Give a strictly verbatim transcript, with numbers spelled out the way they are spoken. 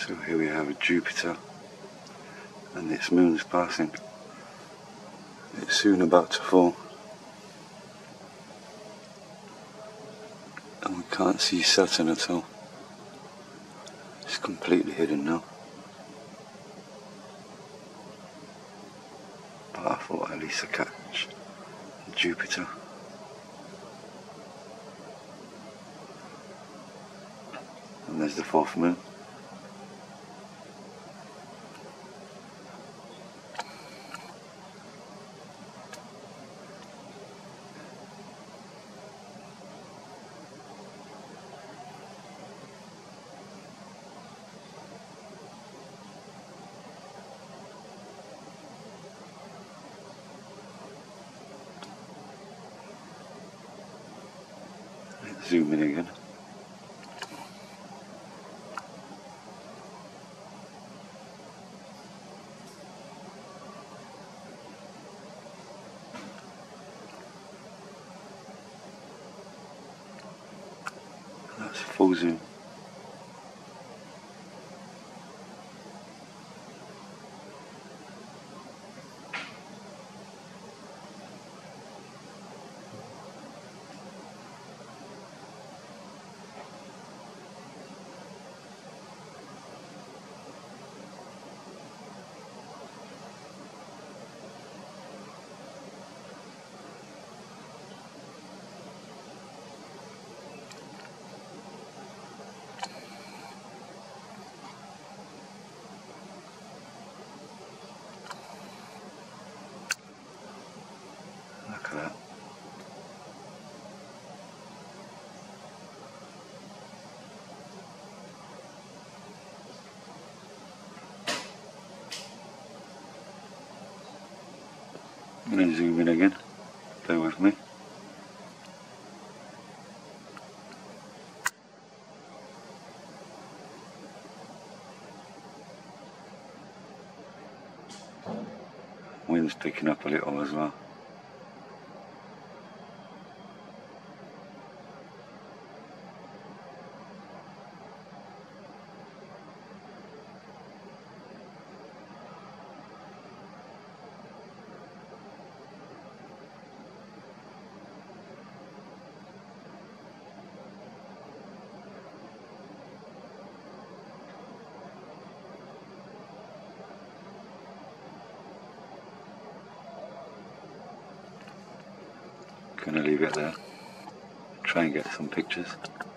So here we have a Jupiter and its moon's passing. It's soon about to fall. And we can't see Saturn at all. It's completely hidden now. But I thought at least I'd catch Jupiter. And there's the fourth moon. Let's zoom in again. That's full zoom. Look at that. I'm going to zoom in again. Bear with me. Wind's picking up a little as well. Gonna leave it there. Try and get some pictures.